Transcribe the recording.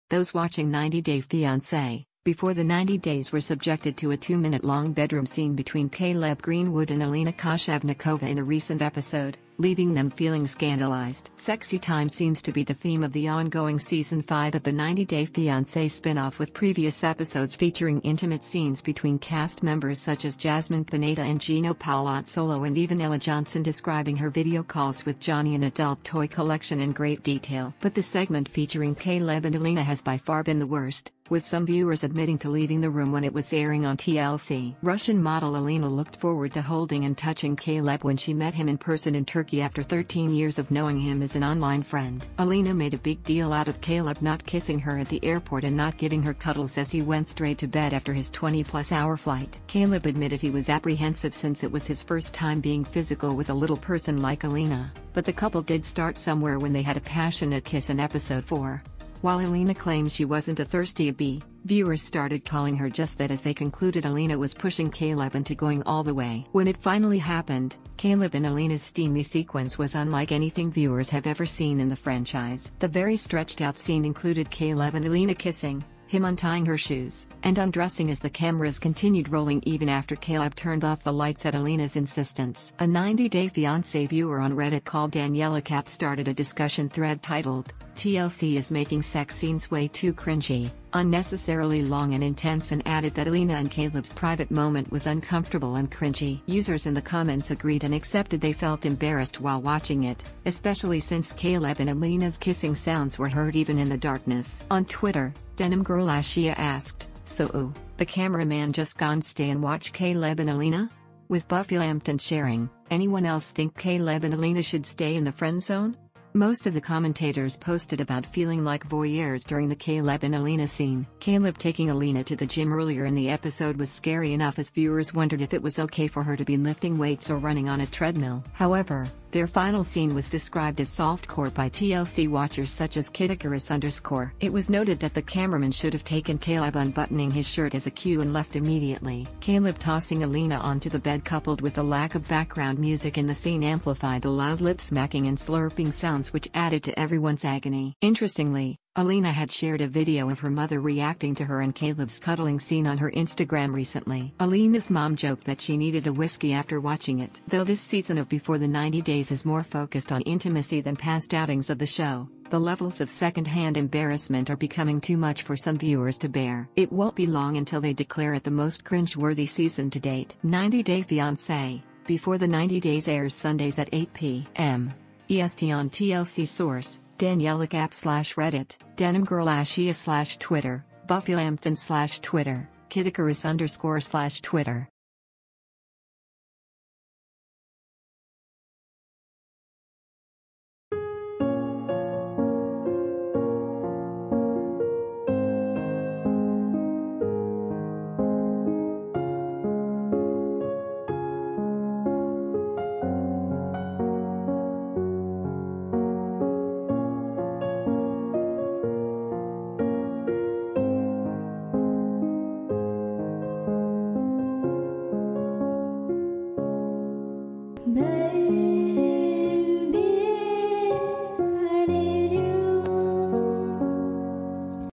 Those watching 90 Day Fiancé, before the 90 days were subjected to a 2-minute-long bedroom scene between Caleb Greenwood and Alina Koshevnikova in a recent episode, leaving them feeling scandalized. Sexy time seems to be the theme of the ongoing Season 5 of the 90 Day Fiancé spin-off, with previous episodes featuring intimate scenes between cast members such as Jasmine Pineda and Gino Palazzolo, and even Ella Johnson describing her video calls with Johnny and adult toy collection in great detail. But the segment featuring Caleb and Alina has by far been the worst, with some viewers admitting to leaving the room when it was airing on TLC. Russian model Alina looked forward to holding and touching Caleb when she met him in person in Turkey after 13 years of knowing him as an online friend. Alina made a big deal out of Caleb not kissing her at the airport and not giving her cuddles as he went straight to bed after his 20-plus hour flight. Caleb admitted he was apprehensive since it was his first time being physical with a little person like Alina, but the couple did start somewhere when they had a passionate kiss in episode 4. While Alina claims she wasn't a thirsty bee, viewers started calling her just that as they concluded Alina was pushing Caleb into going all the way. When it finally happened, Caleb and Alina's steamy sequence was unlike anything viewers have ever seen in the franchise. The very stretched out scene included Caleb and Alina kissing, him untying her shoes, and undressing as the cameras continued rolling even after Caleb turned off the lights at Alina's insistence. A 90 Day Fiancé viewer on Reddit called Daniela Cap started a discussion thread titled, "TLC is making sex scenes way too cringy, unnecessarily long and intense," and added that Alina and Caleb's private moment was uncomfortable and cringy. Users in the comments agreed and accepted they felt embarrassed while watching it, especially since Caleb and Alina's kissing sounds were heard even in the darkness. On Twitter, Denim Girl Ashia asked, "So, the cameraman just gone stay and watch Caleb and Alina?" With Buffy Lampton sharing, "Anyone else think Caleb and Alina should stay in the friend zone?" Most of the commentators posted about feeling like voyeurs during the Caleb and Alina scene. Caleb taking Alina to the gym earlier in the episode was scary enough, as viewers wondered if it was okay for her to be lifting weights or running on a treadmill. However, their final scene was described as softcore by TLC watchers such as Kidikarus_. It was noted that the cameraman should have taken Caleb unbuttoning his shirt as a cue and left immediately. Caleb tossing Alina onto the bed coupled with the lack of background music in the scene amplified the loud lip smacking and slurping sounds, which added to everyone's agony. Interestingly, Alina had shared a video of her mother reacting to her and Caleb's cuddling scene on her Instagram recently. Alina's mom joked that she needed a whiskey after watching it. Though this season of Before the 90 Days is more focused on intimacy than past outings of the show, the levels of second-hand embarrassment are becoming too much for some viewers to bear. It won't be long until they declare it the most cringe-worthy season to date. 90 Day Fiancé, Before the 90 Days airs Sundays at 8 p.m. EST on TLC. Source: Daniela Cap /Reddit, Denim Girl Ashia /Twitter, Buffy Lampton /Twitter, Kidikarus_Twitter.